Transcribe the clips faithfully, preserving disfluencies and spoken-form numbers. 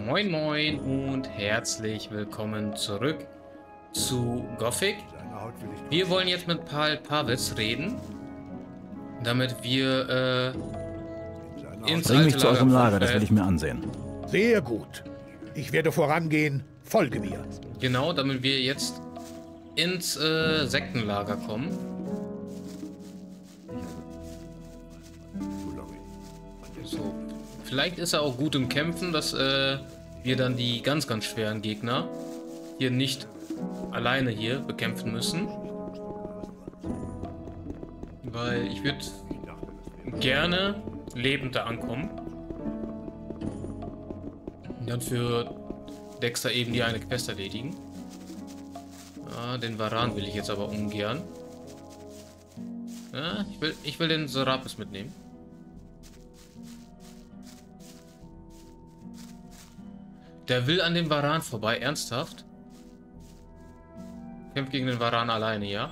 Moin Moin und herzlich willkommen zurück zu Gothic. Wir wollen jetzt mit Paul Pawitz reden, damit wir äh, ins Bring mich alte zu eurem Lager, äh, das will ich mir ansehen. Sehr gut. Ich werde vorangehen. Folge mir. Genau, damit wir jetzt ins äh, Sektenlager kommen. So. Vielleicht ist er auch gut im Kämpfen, dass äh, wir dann die ganz, ganz schweren Gegner hier nicht alleine hier bekämpfen müssen. Weil ich würde gerne lebend da ankommen. Und dann für Dexter eben die eine Quest erledigen. Ah, den Varan will ich jetzt aber ungern. Ja, ich will, ich will den Serapis mitnehmen. Der will an dem Varan vorbei, ernsthaft? Kämpft gegen den Varan alleine, ja?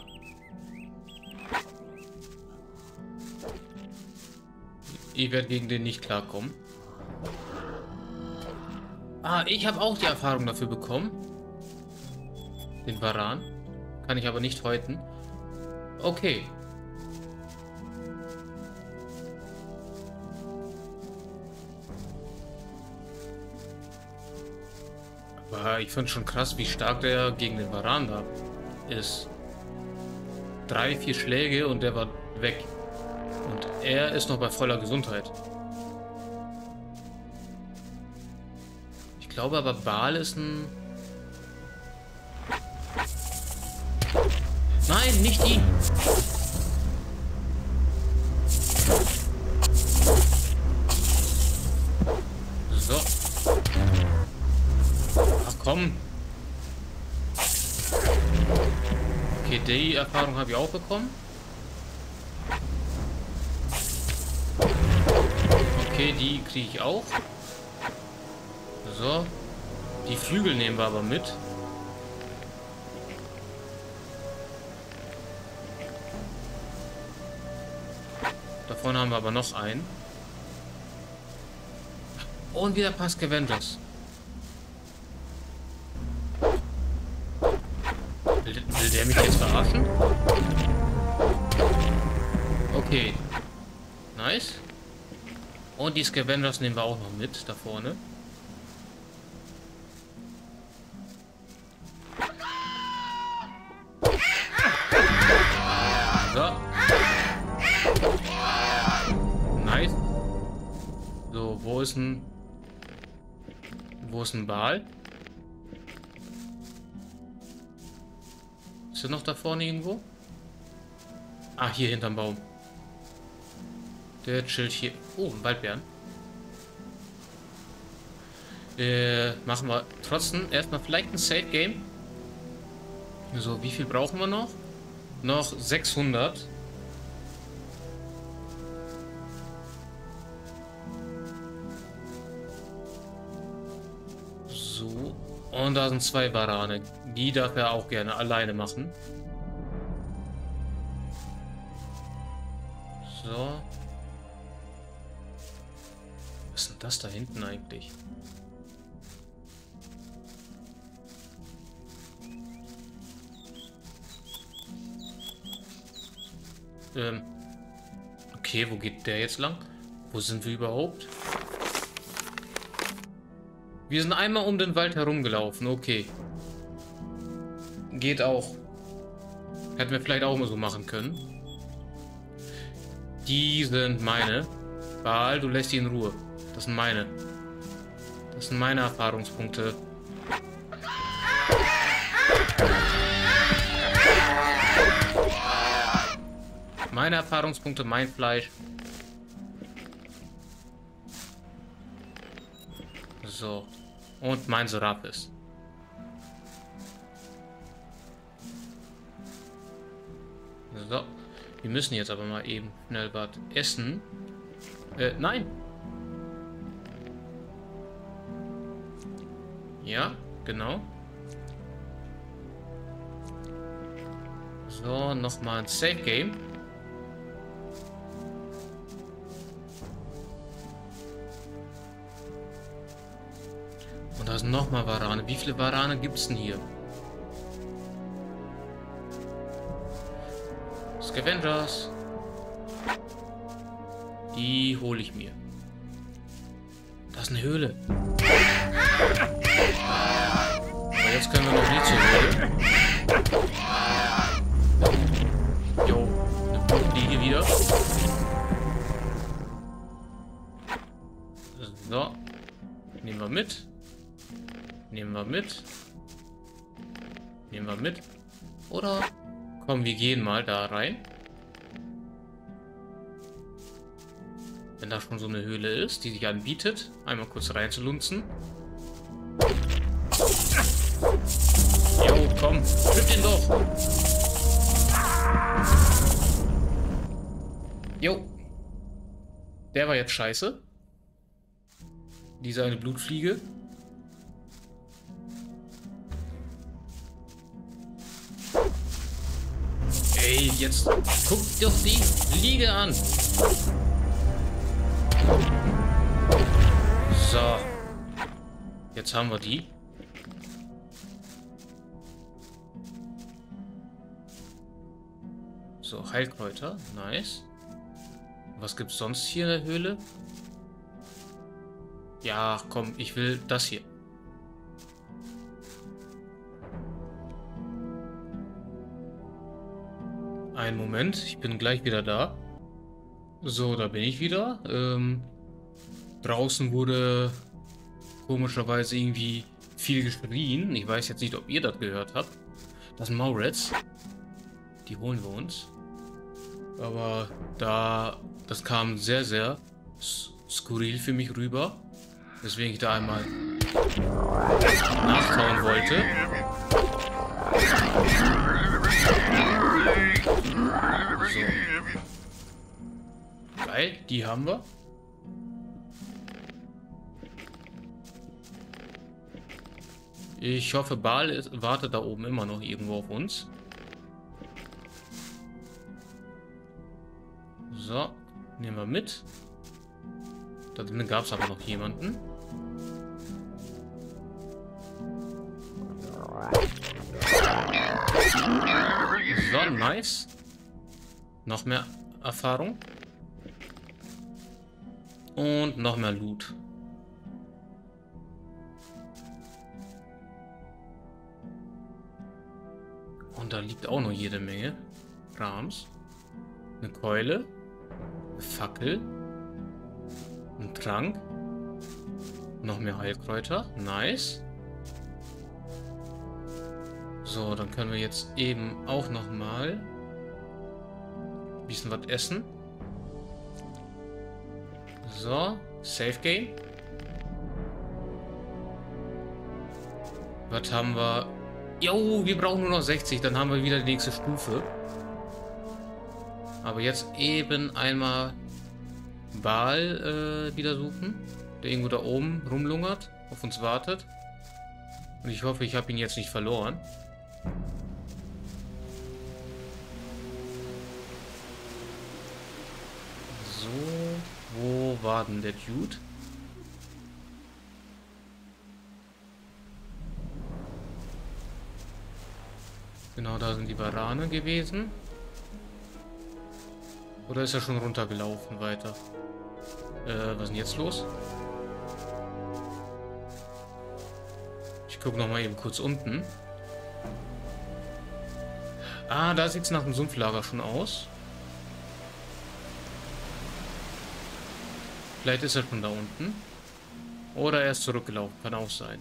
Ich werde gegen den nicht klarkommen. Ah, ich habe auch die Erfahrung dafür bekommen. Den Varan. Kann ich aber nicht häuten. Okay. Aber ich finde schon krass, wie stark der gegen den Varan da ist. Drei, vier Schläge und der war weg. Und er ist noch bei voller Gesundheit. Ich glaube aber, Baal ist ein... Nein, nicht ihn! So. Ach komm. Okay, die Erfahrung habe ich auch bekommen. Okay, die kriege ich auch. So. Die Flügel nehmen wir aber mit. Da vorne haben wir aber noch einen. Und wieder Pass Scavengers. Will, will der mich jetzt verarschen? Okay. Nice. Und die Scavengers nehmen wir auch noch mit, da vorne. So. Nice. So, wo ist ein... Wo ist ein Baal? Ist er noch da vorne irgendwo? Ah, hier hinterm Baum. Der chillt hier. Oh, ein Waldbären. Äh, machen wir trotzdem erstmal vielleicht ein Safe Game. So, wie viel brauchen wir noch? Noch sechshundert. So. Und da sind zwei Varane. Die darf er auch gerne alleine machen. So. Was ist denn das da hinten eigentlich? Ähm. Okay, wo geht der jetzt lang? Wo sind wir überhaupt? Wir sind einmal um den Wald herumgelaufen, okay. Geht auch. Hätten wir vielleicht auch mal so machen können. Die sind meine. Baal, du lässt die in Ruhe. Das sind meine. Das sind meine Erfahrungspunkte. Meine Erfahrungspunkte, mein Fleisch. So. Und mein Serapis. So. Wir müssen jetzt aber mal eben schnell was essen. Äh, nein. Ja, genau. So, nochmal ein Safe Game. Da sind nochmal Warane. Wie viele Warane gibt es denn hier? Scavengers. Die hole ich mir. Das ist eine Höhle. Aber jetzt können wir noch nicht zur Höhle. Jo, eine Blutliege wieder. So. Nehmen wir mit. Nehmen wir mit. Nehmen wir mit. Oder? Komm, wir gehen mal da rein. Wenn da schon so eine Höhle ist, die sich anbietet, einmal kurz reinzulunzen. Jo, komm, triff den doch. Jo. Der war jetzt scheiße. Diese eine Blutfliege. Ey, jetzt guck doch die Fliege an. So. Jetzt haben wir die. So, Heilkräuter. Nice. Was gibt's sonst hier in der Höhle? Ja, komm, ich will das hier. Einen Moment, ich bin gleich wieder da. So, da bin ich wieder. Ähm, draußen wurde komischerweise irgendwie viel geschrien. Ich weiß jetzt nicht, ob ihr das gehört habt. Das sind Maurets. Die holen wir uns. Aber da, das kam sehr, sehr skurril für mich rüber. Deswegen ich da einmal nachschauen wollte. So. Geil, die haben wir. Ich hoffe, Baal ist, wartet da oben immer noch irgendwo auf uns. So, nehmen wir mit. Da drinnen gab es aber noch jemanden. So, nice. Noch mehr Erfahrung. Und noch mehr Loot. Und da liegt auch noch jede Menge Krams. Eine Keule. Eine Fackel. Ein Trank. Noch mehr Heilkräuter. Nice. So, dann können wir jetzt eben auch noch mal ein bisschen was essen. So, Safe Game. Was haben wir? Jo, wir brauchen nur noch sechzig, dann haben wir wieder die nächste Stufe. Aber jetzt eben einmal Baal äh, wieder suchen, der irgendwo da oben rumlungert, auf uns wartet. Und ich hoffe, ich habe ihn jetzt nicht verloren. So, wo war denn der Dude? Genau, da sind die Warane gewesen. Oder ist er schon runtergelaufen weiter? Äh, was ist denn jetzt los? Ich gucke noch mal eben kurz unten. Ah, da sieht es nach dem Sumpflager schon aus. Vielleicht ist er schon da unten. Oder er ist zurückgelaufen, kann auch sein.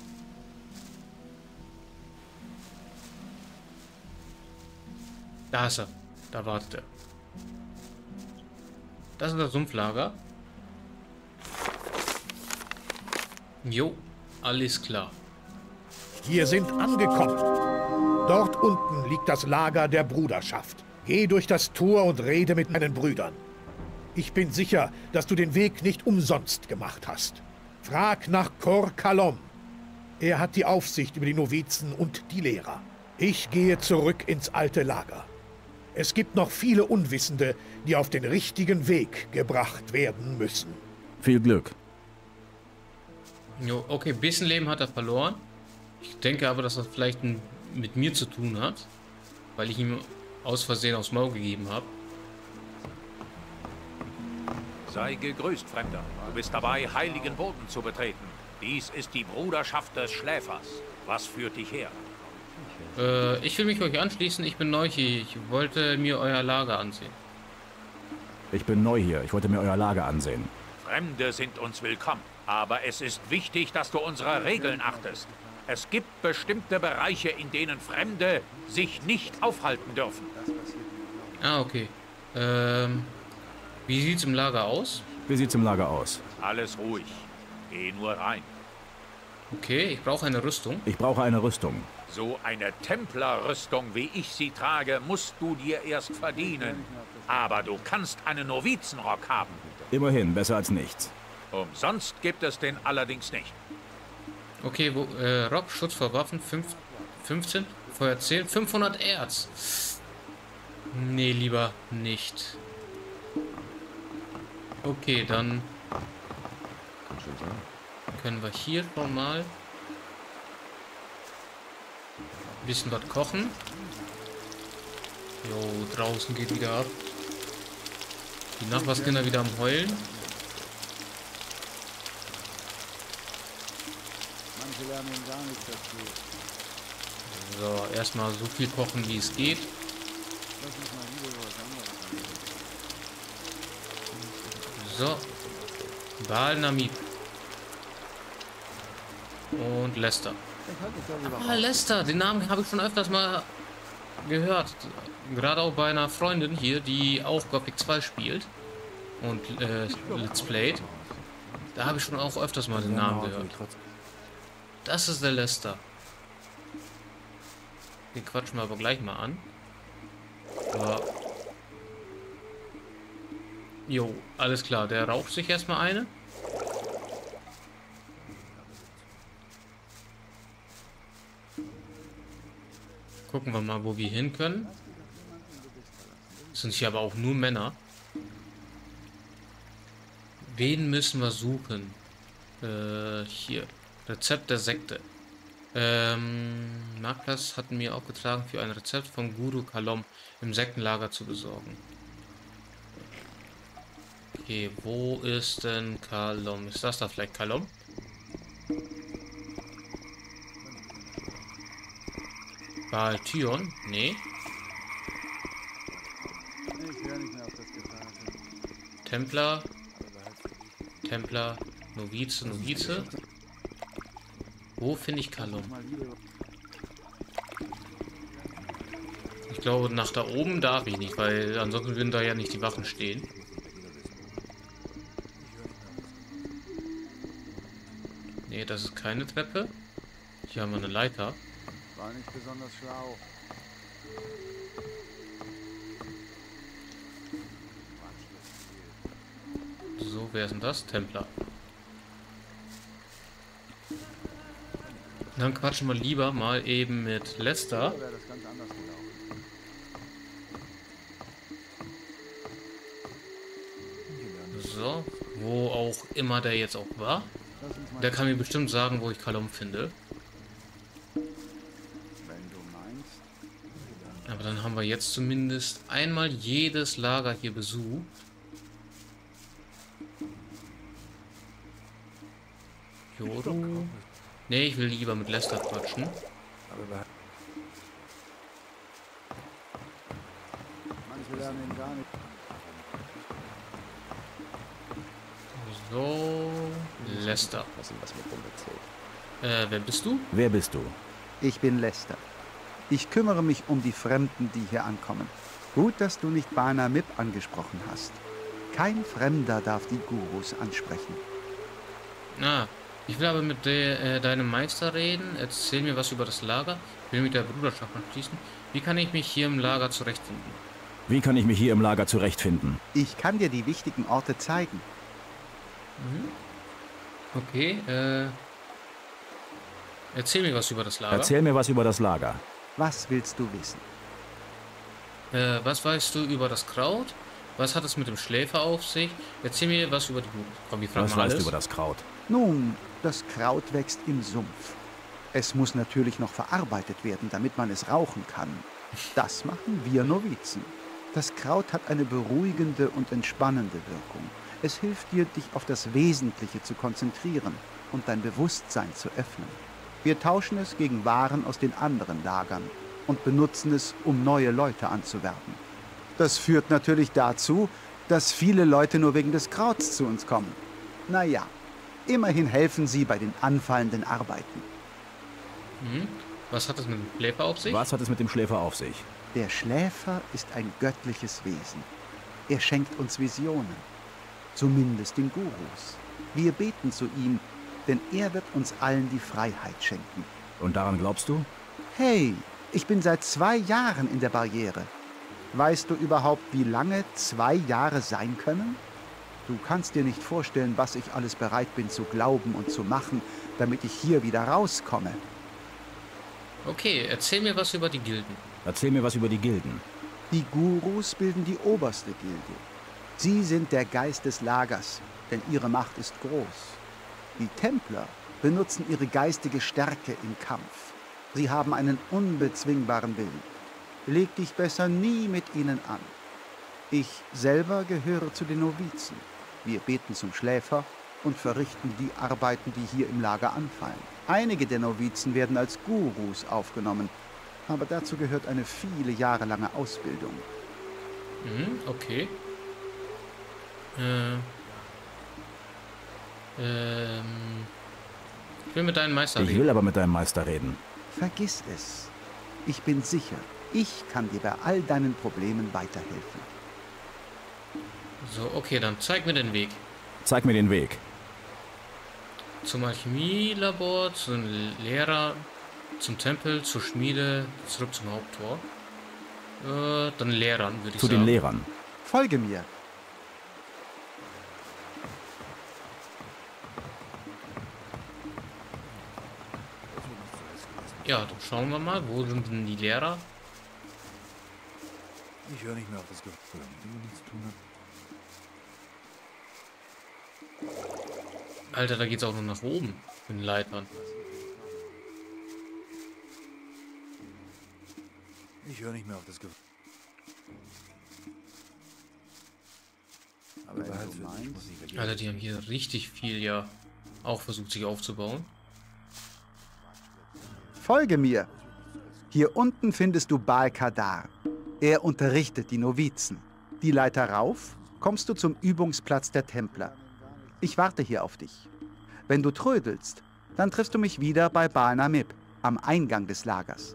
Da ist er. Da wartet er. Das ist das Sumpflager. Jo, alles klar. Wir sind angekommen. Dort unten liegt das Lager der Bruderschaft. Geh durch das Tor und rede mit meinen Brüdern. Ich bin sicher, dass du den Weg nicht umsonst gemacht hast. Frag nach Kor Kalom. Er hat die Aufsicht über die Novizen und die Lehrer. Ich gehe zurück ins alte Lager. Es gibt noch viele Unwissende, die auf den richtigen Weg gebracht werden müssen. Viel Glück. Jo, okay, ein bisschen Leben hat er verloren. Ich denke aber, dass das vielleicht ein, mit mir zu tun hat, weil ich ihm aus Versehen aufs Maul gegeben habe. Sei gegrüßt, Fremder. Du bist dabei, heiligen Boden zu betreten. Dies ist die Bruderschaft des Schläfers. Was führt dich her? Äh, ich will mich euch anschließen. Ich bin neu hier. Ich wollte mir euer Lager ansehen. Ich bin neu hier. Ich wollte mir euer Lager ansehen. Fremde sind uns willkommen. Aber es ist wichtig, dass du unsere Regeln achtest. Es gibt bestimmte Bereiche, in denen Fremde sich nicht aufhalten dürfen. Ah, okay. Ähm, wie sieht's im Lager aus? Wie sieht's im Lager aus? Alles ruhig. Geh nur rein. Okay, ich brauche eine Rüstung. Ich brauche eine Rüstung. So eine Templerrüstung, wie ich sie trage, musst du dir erst verdienen. Aber du kannst einen Novizenrock haben. Immerhin, besser als nichts. Umsonst gibt es den allerdings nicht. Okay, wo, äh, Rock, Schutz vor Waffen, fünf, fünfzehn, Feuer zehn, fünfhundert Erz. Nee, lieber nicht. Okay, dann können wir hier schon mal ein bisschen was kochen. Jo, draußen geht wieder ab. Die Nachbarskinder wieder am Heulen. So, erstmal so viel kochen, wie es geht. So. Baal Namib. Und Lester. Ah, Lester, den Namen habe ich schon öfters mal gehört. Gerade auch bei einer Freundin hier, die auch Gothic zwei spielt. Und äh, Let's Played. Da habe ich schon auch öfters mal den Namen gehört. Das ist der Lester. Den quatschen wir aber gleich mal an. Aber jo, alles klar. Der raucht sich erstmal eine. Gucken wir mal, wo wir hin können. Das sind hier aber auch nur Männer. Wen müssen wir suchen? Äh, hier. Rezept der Sekte. Ähm, Marktplatz hatten mir auch getragen, für ein Rezept von Guru Kalom im Sektenlager zu besorgen. Okay, wo ist denn Kalom? Ist das da vielleicht Kalom? Baltion? Nee. Templer. Templer. Novize, Novize. Wo finde ich Kalom? Ich glaube, nach da oben darf ich nicht, weil ansonsten würden da ja nicht die Wachen stehen. Nee, das ist keine Treppe. Hier haben wir eine Leiter. War nicht besonders schlau. So, wer ist denn das? Templer. Dann quatschen wir lieber mal eben mit Lester. So, wo auch immer der jetzt auch war. Der kann mir bestimmt sagen, wo ich Kalom finde. Aber dann haben wir jetzt zumindest einmal jedes Lager hier besucht. Joru. Ne, ich will lieber mit Lester quatschen. So, Lester. Äh, wer bist du? Wer bist du? Ich bin Lester. Ich kümmere mich um die Fremden, die hier ankommen. Gut, dass du nicht Baal Namib angesprochen hast. Kein Fremder darf die Gurus ansprechen. Ah, ich will aber mit de, äh, deinem Meister reden. Erzähl mir was über das Lager. Ich will mit der Bruderschaft anschließen. Wie kann ich mich hier im Lager zurechtfinden? Wie kann ich mich hier im Lager zurechtfinden? Ich kann dir die wichtigen Orte zeigen. Mhm. Okay, äh... Erzähl mir was über das Lager. Erzähl mir was über das Lager. Was willst du wissen? Äh, was weißt du über das Kraut? Was hat es mit dem Schläfer auf sich? Erzähl mir was über die Gurus. Komm, wir fragen Was mal weißt alles. du über das Kraut? Nun, das Kraut wächst im Sumpf. Es muss natürlich noch verarbeitet werden, damit man es rauchen kann. Das machen wir Novizen. Das Kraut hat eine beruhigende und entspannende Wirkung. Es hilft dir, dich auf das Wesentliche zu konzentrieren und dein Bewusstsein zu öffnen. Wir tauschen es gegen Waren aus den anderen Lagern und benutzen es, um neue Leute anzuwerben. Das führt natürlich dazu, dass viele Leute nur wegen des Krauts zu uns kommen. Naja, immerhin helfen sie bei den anfallenden Arbeiten. Mhm. Was hat es mit dem Schläfer auf sich? Was hat es mit dem Schläfer auf sich? Der Schläfer ist ein göttliches Wesen. Er schenkt uns Visionen. Zumindest den Gurus. Wir beten zu ihm, denn er wird uns allen die Freiheit schenken. Und daran glaubst du? Hey, ich bin seit zwei Jahren in der Barriere. Weißt du überhaupt, wie lange zwei Jahre sein können? Du kannst dir nicht vorstellen, was ich alles bereit bin zu glauben und zu machen, damit ich hier wieder rauskomme. Okay, erzähl mir was über die Gilden. Erzähl mir was über die Gilden. Die Gurus bilden die oberste Gilde. Sie sind der Geist des Lagers, denn ihre Macht ist groß. Die Templer benutzen ihre geistige Stärke im Kampf. Sie haben einen unbezwingbaren Willen. Leg dich besser nie mit ihnen an. Ich selber gehöre zu den Novizen. Wir beten zum Schläfer und verrichten die Arbeiten, die hier im Lager anfallen. Einige der Novizen werden als Gurus aufgenommen, aber dazu gehört eine viele Jahre lange Ausbildung. Mhm, okay. Äh, ähm, ich will mit deinem Meister Ich reden. will aber mit deinem Meister reden. Vergiss es. Ich bin sicher, ich kann dir bei all deinen Problemen weiterhelfen. So, okay, dann zeig mir den Weg. Zeig mir den Weg. Zum Alchemielabor, zum Lehrer, zum Tempel, zur Schmiede, zurück zum Haupttor. Äh, dann Lehrern, würde ich Zu sagen. den Lehrern. Folge mir. Ja, dann schauen wir mal, wo sind denn die Lehrer? Ich höre nicht mehr auf das Gefühl, wenn man nichts zu tun hat. Alter, da geht's auch noch nach oben. Mit den Leitern. Ich höre nicht mehr auf das Gefühl. Aber Wenn behalt du für dich, meinst. muss ich vergessen. Alter, die haben hier richtig viel ja auch versucht, sich aufzubauen. Folge mir. Hier unten findest du Baal Kadar. Er unterrichtet die Novizen. Die Leiter rauf, kommst du zum Übungsplatz der Templer. Ich warte hier auf dich. Wenn du trödelst, dann triffst du mich wieder bei Baal Namib, am Eingang des Lagers.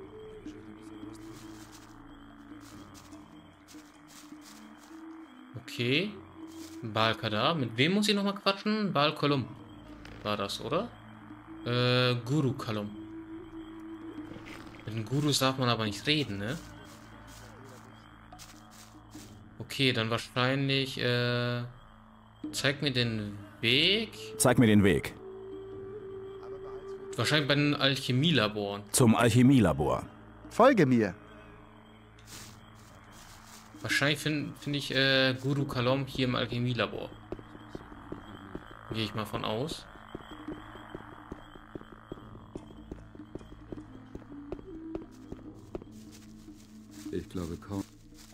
Okay. Baal Kadar. Mit wem muss ich nochmal quatschen? Baal Kolum. War das, oder? Äh, Guru Kalum. Mit den Gurus darf man aber nicht reden, ne? Okay, dann wahrscheinlich, äh... zeig mir den Weg. Zeig mir den Weg. Wahrscheinlich bei den Alchemielaboren. Zum Alchemielabor. Folge mir. Wahrscheinlich finde find ich äh, Guru Kalom hier im Alchemielabor. Gehe ich mal von aus. Ich glaube kaum.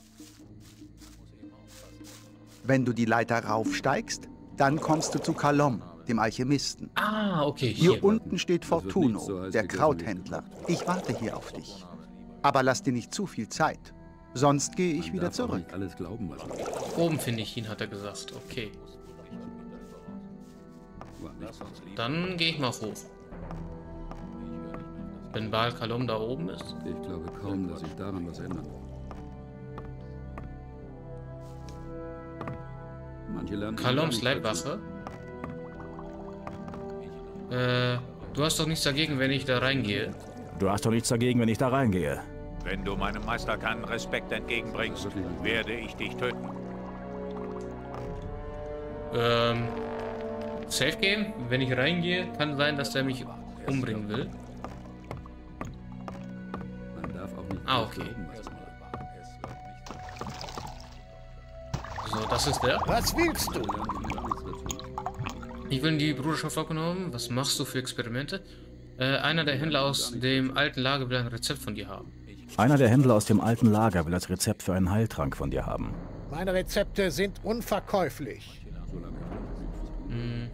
Wenn du die Leiter raufsteigst, dann kommst du zu Kalom, dem Alchemisten. Ah, okay, Hier hier. unten steht Das wird nicht Fortuno, so heiß der gegessen, Krauthändler. Ich warte hier auf dich. Aber lass dir nicht zu viel Zeit, sonst gehe ich Man wieder darf auch zurück. nicht alles glauben, was man Oben finde ich ihn, hat er gesagt. Okay, war nicht sonst. dann gehe ich mal hoch. Wenn Baal Kalom da oben ist. Ich glaube kaum, dass sich daran was ändert. Manche lernen Kaloms gar nicht Leibwache. Äh, du hast doch nichts dagegen, wenn ich da reingehe. Du hast doch nichts dagegen, wenn ich da reingehe. Wenn du meinem Meister keinen Respekt entgegenbringst, werde ich dich töten. Ähm, Safe Game, wenn ich reingehe, kann sein, dass der mich umbringen will. Man darf auch nicht Ah, alles okay. glauben, was man So, das ist der. Was willst du? Ich will in die Bruderschaft aufgenommen. Was machst du für Experimente? Äh, einer der Händler aus dem alten Lager will ein Rezept von dir haben. Einer der Händler aus dem alten Lager will das Rezept für einen Heiltrank von dir haben. Meine Rezepte sind unverkäuflich. Hm.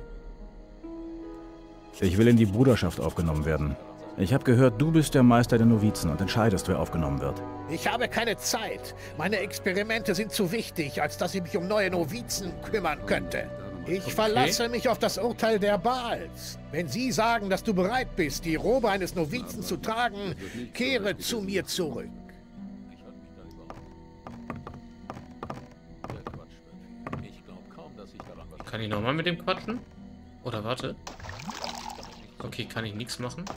Ich will in die Bruderschaft aufgenommen werden. Ich habe gehört, du bist der Meister der Novizen und entscheidest, wer aufgenommen wird. Ich habe keine Zeit. Meine Experimente sind zu wichtig, als dass ich mich um neue Novizen kümmern könnte. Ich Okay. verlasse mich auf das Urteil der Baals. Wenn sie sagen, dass du bereit bist, die Robe eines Novizen zu tragen, kehre zu mir zurück. Kann ich nochmal mit dem quatschen? Oder warte. Okay, kann ich nichts machen.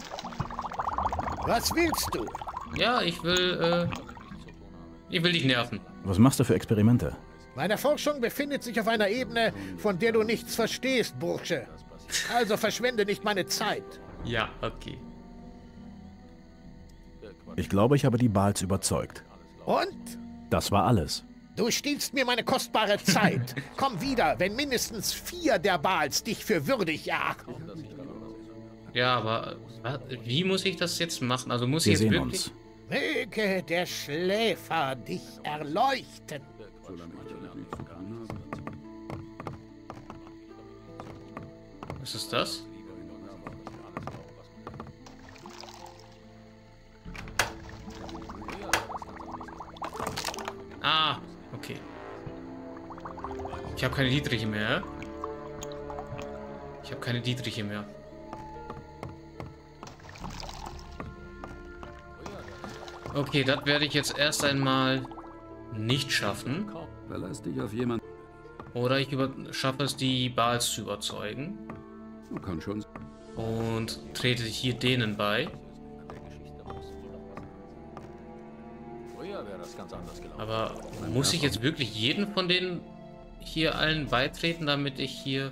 Was willst du? Ja, ich will, äh... Ich will dich nerven. Was machst du für Experimente? Meine Forschung befindet sich auf einer Ebene, von der du nichts verstehst, Bursche. Also verschwende nicht meine Zeit. Ja, okay. Ich glaube, ich habe die Baals überzeugt. Und? Das war alles. Du stiehlst mir meine kostbare Zeit. Komm wieder, wenn mindestens vier der Baals dich für würdig erachten. Ja, aber wa- wie muss ich das jetzt machen? Also muss Wir ich jetzt sehen wirklich... uns. Möge der Schläfer dich erleuchten. Solange ich damit nichts zu tun habe. Was ist das? Ah, okay. Ich habe keine Dietriche mehr. Ich habe keine Dietriche mehr. Okay, das werde ich jetzt erst einmal nicht schaffen. Verlass dich auf jemanden. Oder ich über schaffe es, die Baals zu überzeugen. Du kannst schon. Und trete hier denen bei. Aber muss ich jetzt wirklich jeden von denen hier allen beitreten, damit ich hier...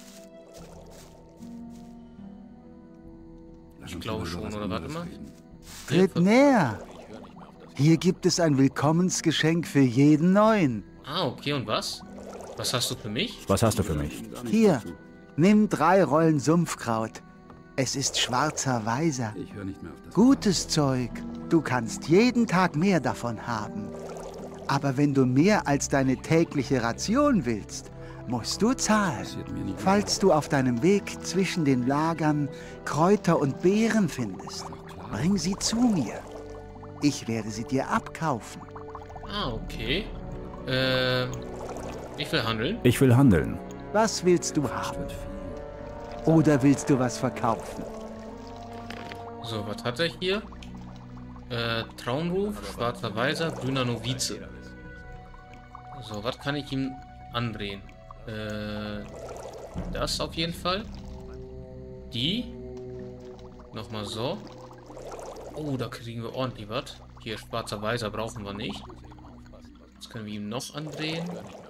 Ich glaube schon, oder warte mal. Tritt näher. Hier gibt es ein Willkommensgeschenk für jeden Neuen. Ah, okay, und was? Was hast du für mich? Was hast du für mich? Hier, nimm drei Rollen Sumpfkraut. Es ist schwarzer Weiser. Ich höre nicht mehr auf das. Gutes Zeug. Du kannst jeden Tag mehr davon haben. Aber wenn du mehr als deine tägliche Ration willst, musst du zahlen. Passiert mir nicht. Falls du auf deinem Weg zwischen den Lagern Kräuter und Beeren findest, bring sie zu mir. Ich werde sie dir abkaufen. Ah, okay. Äh, ich will handeln. Ich will handeln. Was willst du haben? Oder willst du was verkaufen? So, was hat er hier? Äh, Traumruf, schwarzer Weiser, grüner Novize. So, was kann ich ihm andrehen? Äh, das auf jeden Fall. Die. Nochmal so. Oh, da kriegen wir ordentlich was. Hier, schwarzer Weiser brauchen wir nicht. Was können wir ihm noch andrehen?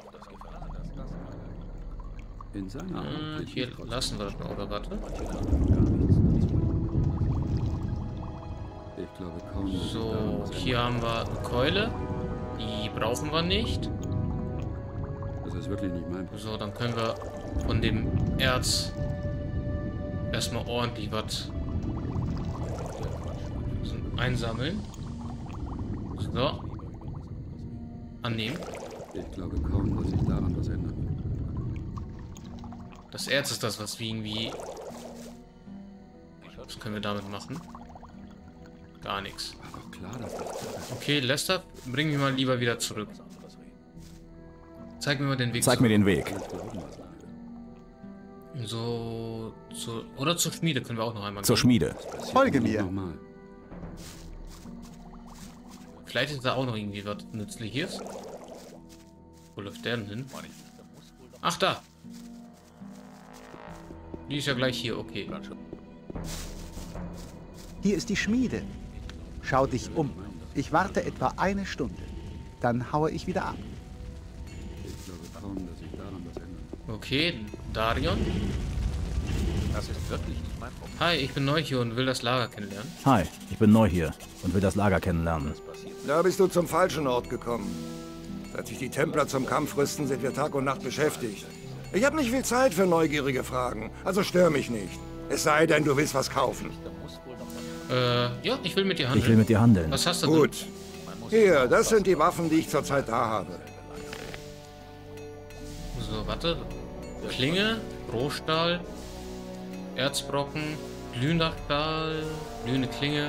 In seiner Art Äh, hier lassen wir das mal, oder warte? Ich glaube kaum. dass ich daran So, was hier haben wir eine Keule. Die brauchen wir nicht. ändere. Das ist wirklich nicht mein Problem. So, dann können wir von dem Erz erstmal ordentlich was einsammeln. So. Annehmen. Ich glaube kaum, dass ich daran was ändern will. Das Erz ist das, was wir irgendwie... Was können wir damit machen? Gar nichts. War doch klar, dass das. Okay, Lester, bring mich mal lieber wieder zurück. Zeig mir mal den Weg Zeig mir den Weg. Ich glauben, was ich will. So... Zu, oder zur Schmiede können wir auch noch einmal Zur gehen. Schmiede. Folge Nicht mir. Nochmal. Vielleicht ist da auch noch irgendwie was Nützliches. Wo läuft der denn hin? Ach, da. Die ist ja gleich hier, okay. Hier ist die Schmiede. Schau dich um. Ich warte etwa eine Stunde. Dann haue ich wieder ab. Ich glaube kaum, dass ich daran was ändern Okay, Darion. Das ist wirklich nicht mein Problem. Hi, ich bin neu hier und will das Lager kennenlernen. Hi, ich bin neu hier und will das Lager kennenlernen. Da bist du zum falschen Ort gekommen. Seit sich die Templer zum Kampf rüsten, sind wir Tag und Nacht beschäftigt. Ich habe nicht viel Zeit für neugierige Fragen, also stör mich nicht. Es sei denn, du willst was kaufen. Äh, ja, ich will mit dir handeln. Ich will mit dir handeln. Was hast du Gut. denn? Hier, das sind die Waffen, die ich zurzeit da habe. So, warte. Klinge, Rohstahl, Erzbrocken, glühender Stahl, glühende Klinge,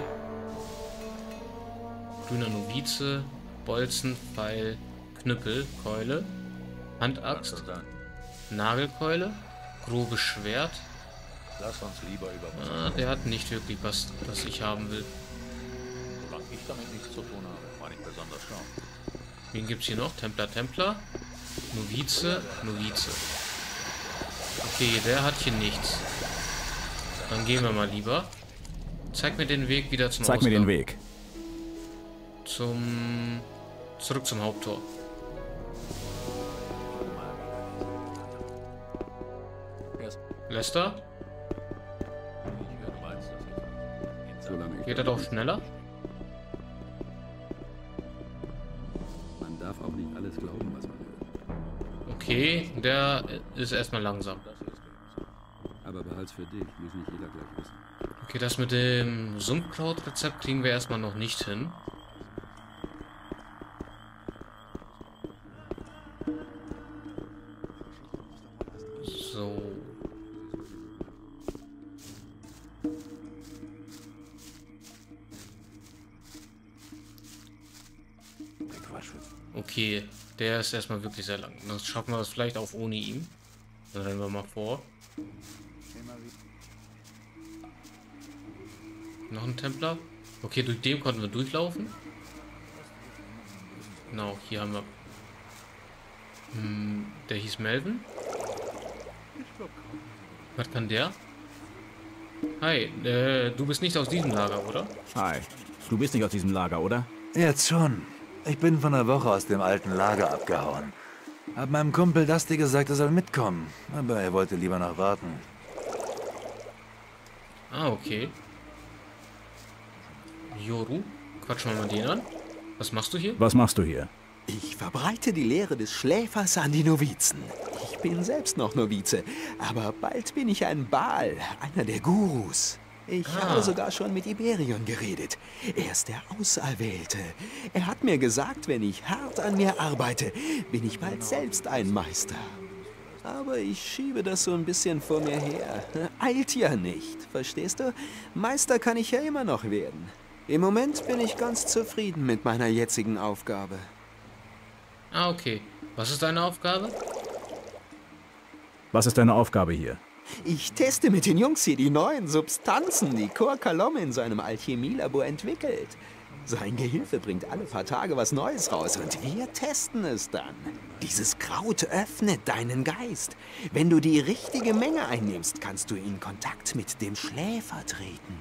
grüner Novize, Bolzen, Pfeil, Knüppel, Keule, Handaxt, Nagelkeule, grobes Schwert. Lass uns lieber über Ah, der hat nicht wirklich was, was ich haben will. Solange ich damit nichts zu tun habe, war nicht besonders schlau. Wen gibt's hier noch? Templer, Templer, Novize, Novize. Okay, der hat hier nichts. Dann gehen wir mal lieber. Zeig mir den Weg wieder zum Zeig Ausgang. mir den Weg. Zum... Zurück zum Haupttor. Lester? Solange ich Geht er doch schneller? Man darf auch nicht alles glauben, was man hört. Okay, der ist erstmal langsam. Aber behalt's für dich, muss nicht jeder gleich wissen. Okay, das mit dem Sumpfkraut-Rezept kriegen wir erstmal noch nicht hin. So. Okay, der ist erstmal wirklich sehr lang. Dann schaffen wir das vielleicht auch ohne ihn. Dann rennen wir mal vor. Noch ein Templer. Okay, durch den konnten wir durchlaufen. Genau, hier haben wir... Hm, der hieß Melvin. Was kann der? Hi, äh, du bist nicht aus diesem Lager, oder? Hi. Du bist nicht aus diesem Lager, oder? Jetzt schon. Ich bin von einer Woche aus dem alten Lager abgehauen. Hab meinem Kumpel Dusty gesagt, er soll mitkommen. Aber er wollte lieber noch warten. Ah, okay. Yoru, quatsch mal mal den an. Was machst du hier? Was machst du hier? Ich verbreite die Lehre des Schläfers an die Novizen. Ich bin selbst noch Novize, aber bald bin ich ein Baal, einer der Gurus. Ich Ah. habe sogar schon mit Iberion geredet. Er ist der Auserwählte. Er hat mir gesagt, wenn ich hart an mir arbeite, bin ich bald selbst ein Meister. Aber ich schiebe das so ein bisschen vor mir her. Eilt ja nicht, verstehst du? Meister kann ich ja immer noch werden. Im Moment bin ich ganz zufrieden mit meiner jetzigen Aufgabe. Ah, okay. Was ist deine Aufgabe? Was ist deine Aufgabe hier? Ich teste mit den Jungs hier die neuen Substanzen, die Kor Kalom in seinem Alchemielabor entwickelt. Sein Gehilfe bringt alle paar Tage was Neues raus und wir testen es dann. Dieses Kraut öffnet deinen Geist. Wenn du die richtige Menge einnimmst, kannst du in Kontakt mit dem Schläfer treten.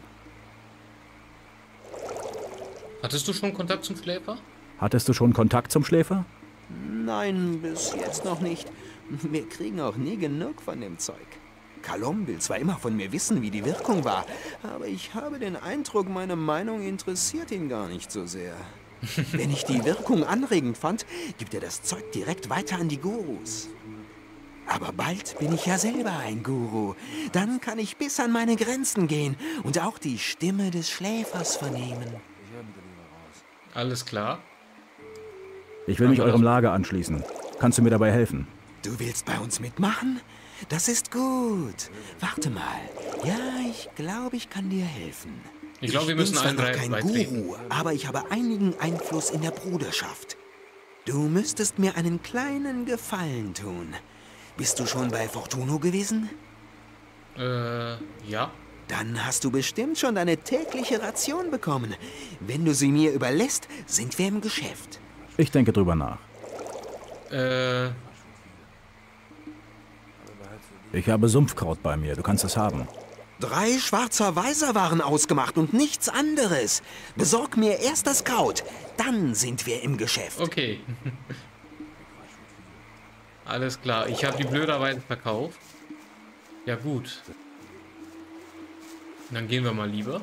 Hattest du schon Kontakt zum Schläfer? Hattest du schon Kontakt zum Schläfer? Nein, bis jetzt noch nicht. Wir kriegen auch nie genug von dem Zeug. Kalom will zwar immer von mir wissen, wie die Wirkung war, aber ich habe den Eindruck, meine Meinung interessiert ihn gar nicht so sehr. Wenn ich die Wirkung anregend fand, gibt er das Zeug direkt weiter an die Gurus. Aber bald bin ich ja selber ein Guru. Dann kann ich bis an meine Grenzen gehen und auch die Stimme des Schläfers vernehmen. Alles klar. Ich will mich eurem Lager anschließen. Kannst du mir dabei helfen? Du willst bei uns mitmachen? Das ist gut. Warte mal. Ja, ich glaube, ich kann dir helfen. Ich glaube, wir müssen bin zwar allen noch drei kein beitreten. Guru, aber ich habe einigen Einfluss in der Bruderschaft. Du müsstest mir einen kleinen Gefallen tun. Bist du schon bei Fortuno gewesen? Äh, ja. Dann hast du bestimmt schon deine tägliche Ration bekommen. Wenn du sie mir überlässt, sind wir im Geschäft. Ich denke drüber nach. Äh, Ich habe Sumpfkraut bei mir. Du kannst es haben. Drei schwarzer Weiser waren ausgemacht und nichts anderes. Besorg mir erst das Kraut, dann sind wir im Geschäft. okay. Alles klar. Ich habe die blöderweise verkauft. Ja, gut. Dann gehen wir mal lieber.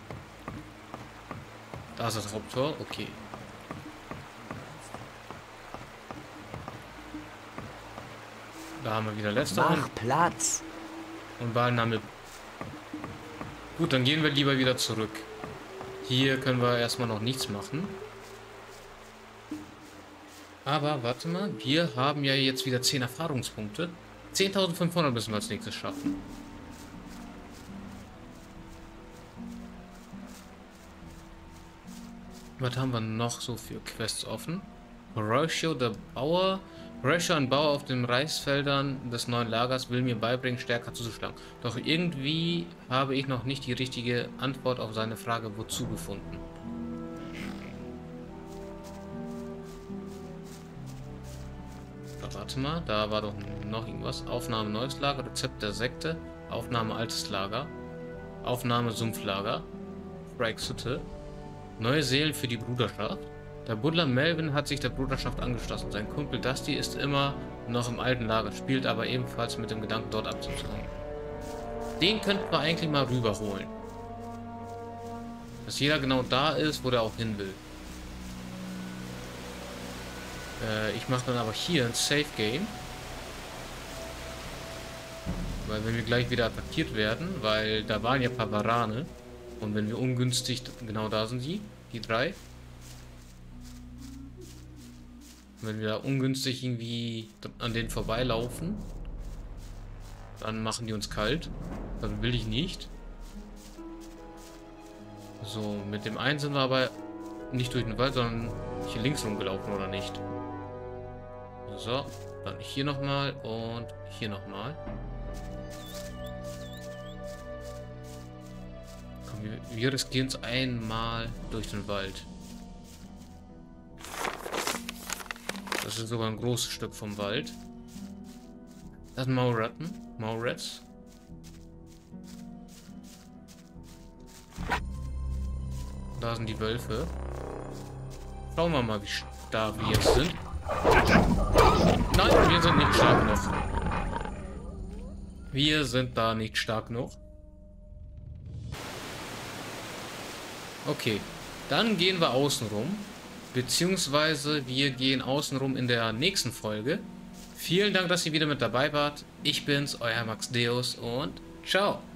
Da ist das Haupttor. Okay. Da haben wir wieder letzte. Mach Platz. Und Walnammel. Gut, dann gehen wir lieber wieder zurück. Hier können wir erstmal noch nichts machen. Aber warte mal, wir haben ja jetzt wieder zehn Erfahrungspunkte. zehntausendfünfhundert müssen wir als nächstes schaffen. Was haben wir noch so für Quests offen? Horatio, der Bauer. Horatio, ein Bauer auf den Reisfeldern des neuen Lagers, will mir beibringen, stärker zuzuschlagen. Doch irgendwie habe ich noch nicht die richtige Antwort auf seine Frage, wozu, gefunden. Da, warte mal, da war doch noch irgendwas. Aufnahme neues Lager, Rezept der Sekte, Aufnahme altes Lager, Aufnahme Sumpflager, Fragshütte, neue Seelen für die Bruderschaft. Der Buddler Melvin hat sich der Bruderschaft angeschlossen. Sein Kumpel Dusty ist immer noch im alten Lager, spielt aber ebenfalls mit dem Gedanken, dort abzuzogen. Den könnten wir eigentlich mal rüberholen. Dass jeder genau da ist, wo der auch hin will. Äh, ich mache dann aber hier ein Safe Game. Weil wenn wir gleich wieder attackiert werden, weil da waren ja ein paar Varane. Und wenn wir ungünstig, genau da sind die, die drei. Wenn wir da ungünstig irgendwie an denen vorbeilaufen, dann machen die uns kalt. Das will ich nicht. So, mit dem einen sind wir aber nicht durch den Wald, sondern hier links rumgelaufen, oder nicht? So, dann hier nochmal und hier nochmal. Komm, wir, wir riskieren es einmal durch den Wald. Das ist sogar ein großes Stück vom Wald. Das sind Mauratten. Maurats. Da sind die Wölfe. Schauen wir mal, wie stark wir jetzt sind. Nein, wir sind nicht stark genug. Wir sind da nicht stark genug. Okay, dann gehen wir außen rum. Beziehungsweise wir gehen außenrum in der nächsten Folge. Vielen Dank, dass ihr wieder mit dabei wart. Ich bin's, euer Max Deus und ciao.